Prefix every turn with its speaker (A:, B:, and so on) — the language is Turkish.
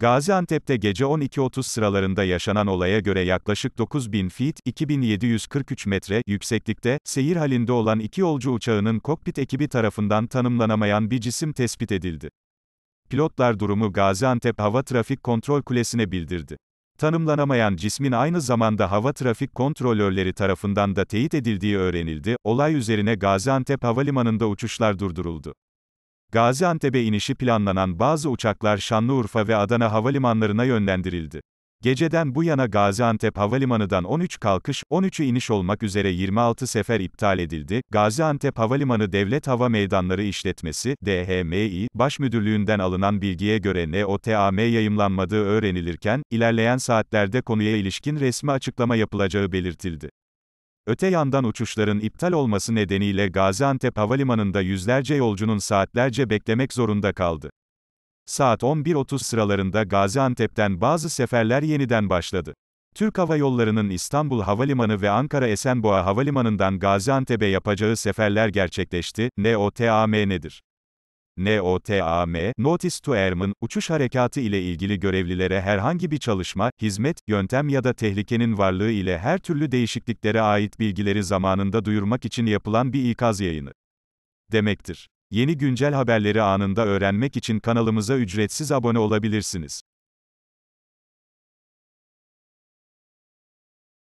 A: Gaziantep'te gece 12.30 sıralarında yaşanan olaya göre yaklaşık 9.000 feet, 2.743 metre, yükseklikte, seyir halinde olan iki yolcu uçağının kokpit ekibi tarafından tanımlanamayan bir cisim tespit edildi. Pilotlar durumu Gaziantep Hava Trafik Kontrol Kulesi'ne bildirdi. Tanımlanamayan cismin aynı zamanda hava trafik kontrolörleri tarafından da teyit edildiği öğrenildi. Olay üzerine Gaziantep Havalimanı'nda uçuşlar durduruldu. Gaziantep'e inişi planlanan bazı uçaklar Şanlıurfa ve Adana havalimanlarına yönlendirildi. Geceden bu yana Gaziantep Havalimanı'dan 13 kalkış, 13'ü iniş olmak üzere 26 sefer iptal edildi. Gaziantep Havalimanı Devlet Hava Meydanları İşletmesi, DHMİ, Baş Müdürlüğü'nden alınan bilgiye göre NOTAM yayımlanmadığı öğrenilirken, ilerleyen saatlerde konuya ilişkin resmi açıklama yapılacağı belirtildi. Öte yandan uçuşların iptal olması nedeniyle Gaziantep Havalimanı'nda yüzlerce yolcunun saatlerce beklemek zorunda kaldı. Saat 11.30 sıralarında Gaziantep'ten bazı seferler yeniden başladı. Türk Hava Yolları'nın İstanbul Havalimanı ve Ankara Esenboğa Havalimanı'ndan Gaziantep'e yapacağı seferler gerçekleşti. NOTAM nedir? NOTAM, Notice to Airmen, uçuş harekatı ile ilgili görevlilere herhangi bir çalışma, hizmet, yöntem ya da tehlikenin varlığı ile her türlü değişikliklere ait bilgileri zamanında duyurmak için yapılan bir ikaz yayını demektir. Yeni güncel haberleri anında öğrenmek için kanalımıza ücretsiz abone olabilirsiniz.